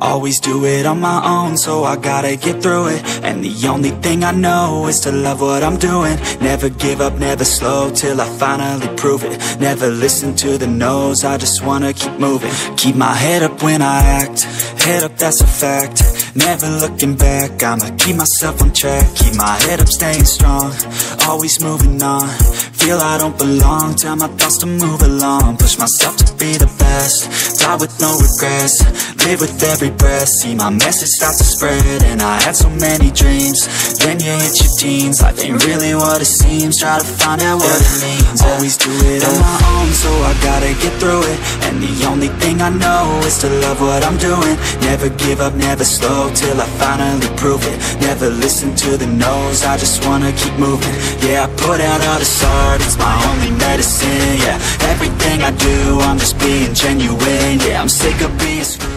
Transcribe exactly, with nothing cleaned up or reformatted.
Always do it on my own, so I gotta get through it. And the only thing I know is to love what I'm doing. Never give up, never slow, till I finally prove it. Never listen to the no's, I just wanna keep moving. Keep my head up when I act, head up, that's a fact. Never looking back, I'ma keep myself on track. Keep my head up, staying strong, always moving on. Feel I don't belong, tell my thoughts to move along. Push myself to be the best, die with no regrets. Live with every breath, see my message start to spread. And I had so many dreams, then you hit your teens. Life ain't really what it seems, try to find out what it means. Always do it on my own, so I gotta get through it. And the only thing I know is to love what I'm doing. Never give up, never slow, till I finally prove it. Never listen to the no's, I just wanna keep moving. Yeah, I put out all this art, it's my only medicine. Yeah, everything I do, I'm just being genuine. Yeah, I'm sick of being screwed.